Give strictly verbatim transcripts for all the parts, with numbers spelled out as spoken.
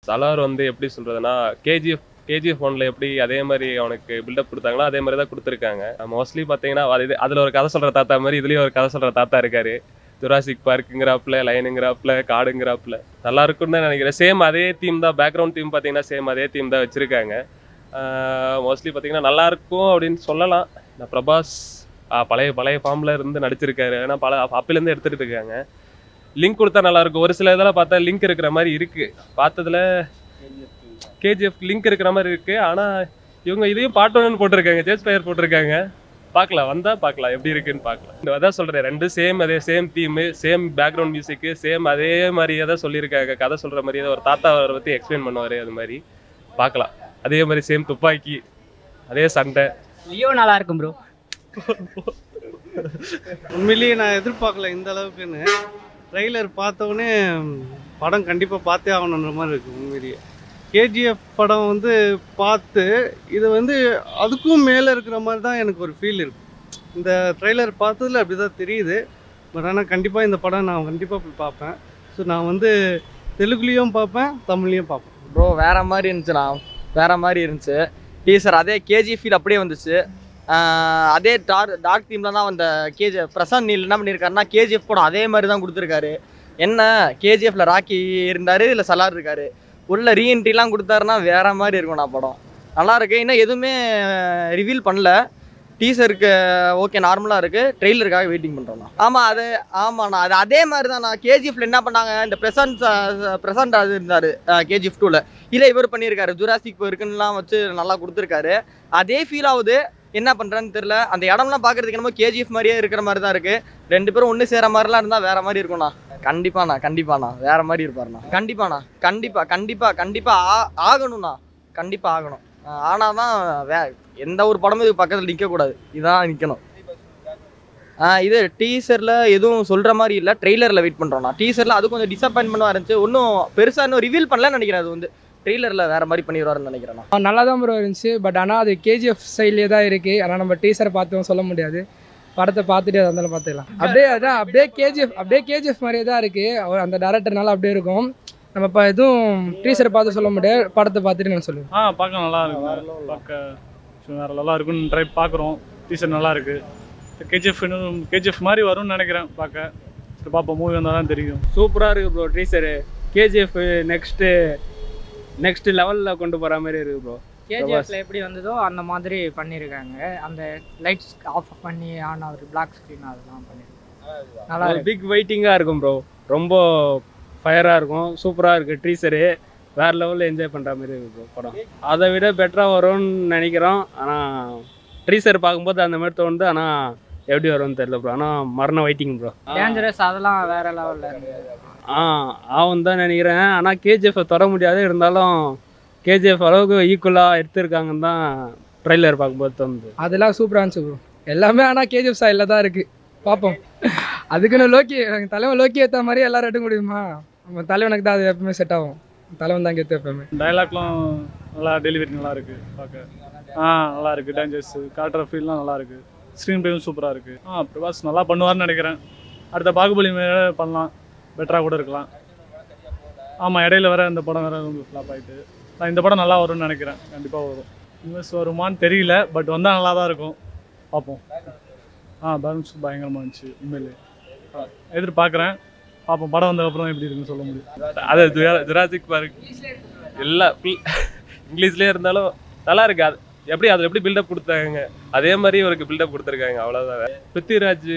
சலார் வந்து எப்படி சொல்றதுன்னா கேஜிஎஃப் கேஜிஎஃப் ஒன்ல எப்படி அதே மாதிரி அவனுக்கு பில்டப் கொடுத்தாங்களோ அதே மாதிரி தான் கொடுத்துருக்காங்க. மோஸ்ட்லி பார்த்தீங்கன்னா அது அதில் ஒரு கதை சொல்கிற தாத்தா மாதிரி இதுலேயும் ஒரு கதை சொல்கிற தாத்தா இருக்காரு. ஜுராசிக் பார்க்குங்கிறாப்புல, லயனுங்கிறாப்புல, காடுங்கிறாப்புல நல்லா இருக்குன்னு தான் நினைக்கிறேன். சேம் அதே தீம் தான், பேக்ரவுண்ட் தீம் பார்த்தீங்கன்னா சேம் அதே தீம் தான் வச்சுருக்காங்க. மோஸ்ட்லி பார்த்தீங்கன்னா நல்லாயிருக்கும் அப்படின்னு சொல்லலாம். இந்த பிரபாஸ் பழைய பழைய ஃபார்மில் இருந்து நடிச்சிருக்காரு. ஏன்னா பல அப்பிலேருந்து எடுத்துகிட்டு இருக்காங்க. லிங்க் கொடுத்தா நல்லாயிருக்கும். ஒரு சில இதெல்லாம் பார்த்தா லிங்க் இருக்கிற மாதிரி இருக்குது. பார்த்ததுல கேஜிஎஃப் லிங்க் இருக்கிற மாதிரி இருக்குது. ஆனால் இவங்க இதையும் பார்ட் ஒன்னு போட்டிருக்காங்க, ஜேஸ் ஃபயர் போட்டிருக்காங்க. பார்க்கலாம், வந்தால் பார்க்கலாம் எப்படி இருக்குன்னு பார்க்கலாம். இந்த அதான் சொல்கிறேன், ரெண்டு சேம் அதே same theme, same background music, same அதே மாதிரியே தான் சொல்லியிருக்காங்க. கதை சொல்கிற மாதிரியே தான் ஒரு தாத்தா அவரை பற்றி எக்ஸ்பிளைன் பண்ணுவார். அது மாதிரி பார்க்கலாம். அதே மாதிரி சேம் துப்பாக்கி, அதே சண்டை. லியோ நல்லா இருக்கும் ப்ரோ. உண்மையிலேயே நான் எதிர்பார்க்கல இந்த அளவுக்குன்னு. ட்ரெய்லர் பார்த்தோன்னே படம் கண்டிப்பாக பார்த்தே ஆகணுன்ற மாதிரி இருக்குது. உண்மையிலேயே கேஜிஎஃப் படம் வந்து பார்த்து இது வந்து அதுக்கும் மேலே இருக்கிற மாதிரி தான் எனக்கு ஒரு ஃபீல் இருக்குது. இந்த ட்ரெய்லர் பார்த்ததில் அப்படி தான் தெரியுது. பட் ஆனால் கண்டிப்பாக இந்த படம் நான் கண்டிப்பாக போய் பார்ப்பேன். ஸோ நான் வந்து தெலுங்குலேயும் பார்ப்பேன், தமிழ்லேயும் பார்ப்பேன். ப்ரோ வேறு மாதிரி இருந்துச்சுண்ணா, வேறு மாதிரி இருந்துச்சு டீசர். அதே கேஜி ஃபீல் அப்படியே வந்துச்சு. அதே டார்க் டார்க் தீமில் தான் அந்த கேஜி பிரசாந்த் நீல் என்ன பண்ணியிருக்காருன்னா கேஜிஎஃப் படம் அதே மாதிரி தான் கொடுத்துருக்காரு. என்ன கேஜிஎஃப்ல ராக்கி இருந்தார், இல்லை சலார் இருக்கார். உள்ள ரீஎன்ட்ரிலாம் கொடுத்தாருன்னா வேறு மாதிரி இருக்கும். நான் படம் நல்லா இருக்கு. இன்னும் எதுவுமே ரிவீல் பண்ணல. டீசருக்கு ஓகே நார்மலாக இருக்குது. ட்ரெய்லருக்காக வெயிட்டிங் பண்ணுறோண்ணா. ஆமாம் அது ஆமாண்ணா, அது அதே மாதிரி தான். நான் கேஜிஎஃப்ல என்ன பண்ணாங்க, இந்த பிரசாந்த் பிரசாந்த் அது இருந்தார் கேஜிஎஃப் டூவில். இல்லை இவர் பண்ணியிருக்காரு, ஜுராசிக் இருக்குன்னுலாம் வச்சு நல்லா கொடுத்துருக்காரு. அதே ஃபீல் ஆகுது. என்ன பண்ணுறான்னு தெரில. அந்த இடம்லாம் பார்க்குறதுக்கு என்னமோ கேஜிஎஃப் மாதிரியே இருக்கிற மாதிரி தான் இருக்குது. ரெண்டு பேரும் ஒன்று சேர மாதிரிலாம் இருந்தால் வேறு மாதிரி இருக்கும்ண்ணா. கண்டிப்பாண்ணா கண்டிப்பாண்ணா வேறு மாதிரி இருப்பாருண்ணா. கண்டிப்பாண்ணா கண்டிப்பாக கண்டிப்பாக கண்டிப்பாக ஆ ஆகணும்ண்ணா கண்டிப்பாக ஆகணும். ஆனால் தான் வே எந்த ஒரு படமும் இது பக்கத்தில் நிற்கக்கூடாது, இதான் நிற்கணும். ஆ இது டீசரில் எதுவும் சொல்கிற மாதிரி இல்லை. ட்ரெய்லரில் வெயிட் பண்ணுறோண்ணா. டீசரில் அது கொஞ்சம் டிசப்பாயின்மெண்ட்டாக இருந்துச்சு. ஒன்றும் பெருசாக இன்னும் ரிவீல் பண்ணலன்னு நினைக்கிறேன். அது வந்து ட்ரெய்லரில் வேறு மாதிரி பண்ணிடுவாருன்னு நினைக்கிறேன். நல்லா தான் ப்ரோ இருந்துச்சு. பட் ஆனால் அது கேஜிஎஃப் ஸ்டைலே தான் இருக்குது. ஆனால் நம்ம டீசரை பார்த்தோம் சொல்ல முடியாது. படத்தை பார்த்துட்டு அதை இருந்தாலும் பார்த்துக்கலாம். அப்படியே அதான் அப்படியே கேஜிஎஃப் அப்படியே கேஜிஎஃப் மாதிரியே தான் இருக்குது. அவர் அந்த டேரக்டர்னால அப்படியே இருக்கும். நம்ம இப்போ எதுவும் டீசரை பார்த்து சொல்ல முடியாது. படத்தை பார்த்துட்டு நான் சொல்லுவேன். ஆ பார்க்க நல்லா இருக்கு. பார்க்க வேறு நல்லா இருக்குன்னு ட்ரை பார்க்குறோம். டீசர் நல்லா இருக்குது. கேஜிஎஃப் இன்னும் கேஜிஎஃப் மாதிரி வரும்னு நினைக்கிறேன். பார்க்க சரி பார்ப்போம், மூவி வந்தால் தான் தெரியும். சூப்பராக இருக்குது bro teaser. KGF next next லெவலில் கொண்டு போகிற மாதிரி இருக்குது ப்ரோ. கேஜிஎஃப்ல எப்படி வந்ததோ அந்த மாதிரி பண்ணியிருக்காங்க. அந்த லைட்ஸ் ஆஃப் பண்ணி ஆன் ஆகுது, பிளாக் ஸ்க்ரீன் அதெல்லாம் பண்ணியிருக்காங்க. நல்லா பிக் வெயிட்டிங்காக இருக்கும் ப்ரோ. ரொம்ப ஃபயராக இருக்கும். சூப்பராக இருக்குது டீசரு. வேறு லெவலில் என்ஜாய் பண்ணுற மாதிரி இருக்குது ப்ரோ படம். அதை விட பெட்டராக வரும்னு நினைக்கிறோம். ஆனால் டீசர் பார்க்கும்போது அந்த மாதிரி தோணுது. ஆனால் எப்படி வரும்னு தெரியல ப்ரோ. ஆனால் மரண வெயிட்டிங் ப்ரோ. டேஞ்சரஸ் அதெல்லாம் வேறு லெவலில் இருக்குது. ஆ ஆகும் தான் நினைக்கிறேன். ஆனால் கேஜிஎஃப்பை தொட முடியாது. இருந்தாலும் கேஜிஎஃப் அளவுக்கு ஈக்குவலாக எடுத்திருக்காங்கன்னு தான் ட்ரெய்லர் பார்க்கும்போது தோணுது. அதெல்லாம் சூப்பராக இருந்துச்சு ப்ரோ. எல்லாமே ஆனால் கேஜிஎஃப் ஸ்டைலில் தான் இருக்குது. பார்ப்போம். அதுக்குன்னு லோக்கி தலைவன் லோக்கி ஏற்ற மாதிரி எல்லாரும் எடுக்க முடியுமா? நம்ம தலைவனுக்கு தான் அது எப்பவுமே செட் ஆகும். தலைவன் தான் கெத்து எப்பவுமே. டைலாக்லாம் நல்லா, டெலிவரி நல்லா இருக்குது பார்க்க. ஆ நல்லா இருக்குது. டேஞ்சர்ஸ் காட்டுற ஃபீல்லாம் நல்லா இருக்குது. ஸ்க்ரீன் பிளேயும் சூப்பராக இருக்குது. ஆ பிரபாஸ் நல்லா பண்ணுவார்னு நினைக்கிறேன். அடுத்த பாகுபலி மேலே பண்ணலாம், பெட்டராக கூட இருக்கலாம். ஆமாம் இடையில வேறு இந்த படம் வேறு ரொம்ப ஃப்ளாப் ஆகிட்டு. நான் இந்த படம் நல்லா வரும்னு நினைக்கிறேன். கண்டிப்பாக வரும். இன்வெஸ்ட் வருமானு தெரியல, பட் வந்தால் நல்லா தான் இருக்கும். பார்ப்போம். ஆ பேலன்ஸ் பயங்கரமாக இருந்துச்சு. உண்மையிலே எதிர்பார்க்குறேன். பார்ப்போம் படம் வந்ததுக்கப்புறம் எப்படி இருக்குன்னு சொல்ல முடியும். அது ஜுராசிக் பார்க் எல்லாம் இங்கிலீஷ்லேயே இருந்தாலும் நல்லா இருக்கு. அது எப்படி அதில் எப்படி பில்டப் கொடுத்தாங்க அதே மாதிரி அவருக்கு பில்டப் கொடுத்துருக்காங்க. அவ்வளோதான். பிருத்திவிராஜ்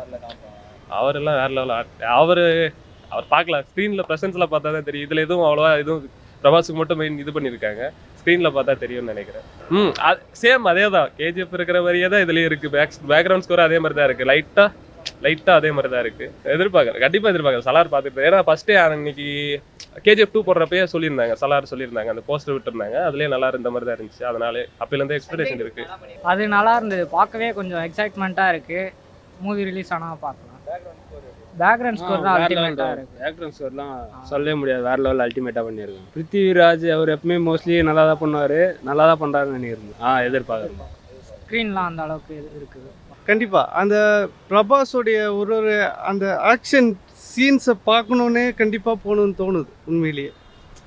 அவரெல்லாம் வேற லெவலில் அவர் அவர் பார்க்கலாம். ஸ்க்ரீனில் ப்ரெசன்ஸில் பார்த்தா தான் தெரியும். இதில் எதுவும் அவ்வளோவா எதுவும் பிரபாஸுக்கு மட்டும் மெயின் இது பண்ணியிருக்காங்க. ஸ்க்ரீனில் பார்த்தா தெரியும்னு நினைக்கிறேன். ம் அது சேம் அதே தான். கேஜிஎஃப் இருக்கிற மாதிரியே தான் இதுலேயும் இருக்குது. பேக் பேக்ரவுண்ட் ஸ்கோர் அதே மாதிரி தான் இருக்குது. லைட்டாக லைட்டாக அதே மாதிரி தான் இருக்குது. எதிர்பார்க்குறேன், கண்டிப்பாக எதிர்பார்க்குறேன். சலார் பார்த்துட்டு. ஏன்னா ஃபஸ்ட்டே அன்னைக்கு கேஜிஎஃப் டூ போடுறப்பயே சொல்லியிருந்தாங்க, சலார் சொல்லியிருந்தாங்க. அந்த போஸ்டர் விட்டுருந்தாங்க. அதுலேயே நல்லா இருந்த மாதிரி தான் இருந்துச்சு. அதனாலே அப்போலேருந்து எக்ஸ்பெக்டேஷன் இருக்குது. அது நல்லா இருந்தது. பார்க்கவே கொஞ்சம் எக்ஸைட்மெண்ட்டாக இருக்குது. மூவி ரிலீஸ் ஆனால் பார்க்கலாம். பேக்ரவுண்ட் ஸ்கோர் தான் அல்டிமேட்டாக இருக்குது. பேக்ரவுண்ட் ஸ்கோர்லாம் சொல்லவே முடியாது. வேறு லெவலில் அல்டிமேட்டாக பண்ணியிருக்காங்க. பிருத்திவிராஜ் அவர் எப்பவுமே மோஸ்ட்லி நல்லா தான் பண்ணுவார். நல்லா தான் பண்ணுறாருன்னு நினைக்கிறேன். ஆ எதிர்பார்க்குறேன். ஸ்க்ரீன்லாம் அந்த அளவுக்கு இருக்குது. கண்டிப்பாக அந்த பிரபாஸோடைய ஒரு ஒரு அந்த ஆக்ஷன் சீன்ஸை பார்க்கணுன்னே கண்டிப்பாக போகணுன்னு தோணுது. உண்மையிலேயே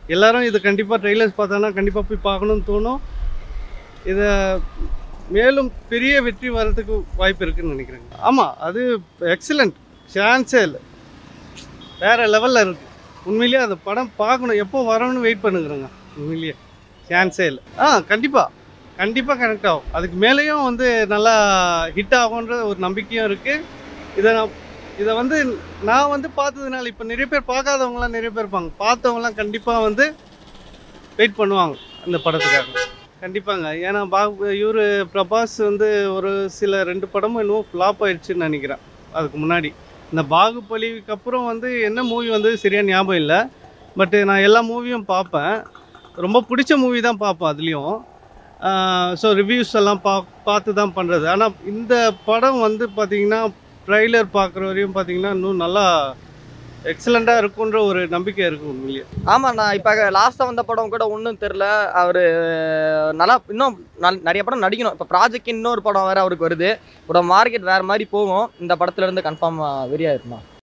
எல்லாரும் இது கண்டிப்பாக ட்ரெய்லர்ஸ் பார்த்தாங்கன்னா கண்டிப்பாக போய் பார்க்கணும்னு தோணும். இதை மேலும் பெரிய வெற்றி வர்றதுக்கு வாய்ப்பு இருக்குதுன்னு நினைக்கிறேங்க. ஆமாம், அது எக்ஸலண்ட், சான்ஸே இல்லை, வேறு லெவலில் இருக்குது. உண்மையிலேயே அந்த படம் பார்க்கணும், எப்போ வரணும்னு வெயிட் பண்ணுங்கிறேங்க. உண்மையிலேயே சான்ஸே இல்லை. ஆ கண்டிப்பாக கண்டிப்பாக கனெக்ட் ஆகும். அதுக்கு மேலேயும் வந்து நல்லா ஹிட் ஆகுன்ற ஒரு நம்பிக்கையும் இருக்குது. இதை நான் இதை வந்து நான் வந்து பார்த்ததுனால இப்போ நிறைய பேர் பார்க்காதவங்களாம் நிறைய பேர் இருப்பாங்க. பார்த்தவங்களாம் கண்டிப்பாக வந்து வெயிட் பண்ணுவாங்க அந்த படத்துக்காக கண்டிப்பாங்க. ஏன்னா பா இவர் பிரபாஸ் வந்து ஒரு சில ரெண்டு படமும் இன்னும் ஃப்ளாப் ஆயிடுச்சுன்னு நினைக்கிறேன். அதுக்கு முன்னாடி இந்த பாகுபலிக்கு அப்புறம் வந்து என்ன மூவி வந்து சரியாக ஞாபகம் இல்லை. பட்டு நான் எல்லா மூவியும் பார்ப்பேன், ரொம்ப பிடிச்ச மூவி தான் பார்ப்பேன் அதுலேயும். ஸோ ரிவ்யூஸ் எல்லாம் பா பார்த்து தான் பண்ணுறது. ஆனால் இந்த படம் வந்து பார்த்திங்கன்னா ட்ரைலர் பார்க்குற வரையும் பார்த்திங்கன்னா இன்னும் நல்லா எக்ஸலண்ட்டாக இருக்குன்ற ஒரு நம்பிக்கை இருக்குது உண்மையிலேயே. ஆமாம், நான் இப்போ லாஸ்ட்டாக வந்த படம் கூட ஒன்றும் தெரில. அவர் நல்லா இன்னும் நல் நிறைய படம் நடிக்கணும். இப்போ ப்ராஜெக்ட் இன்னொரு படம் வேறு அவருக்கு வருது. ஒரு மார்க்கெட் வேறு மாதிரி போகும். இந்த படத்துலேருந்து கன்ஃபார்மாக வெறியாக இருக்குமா?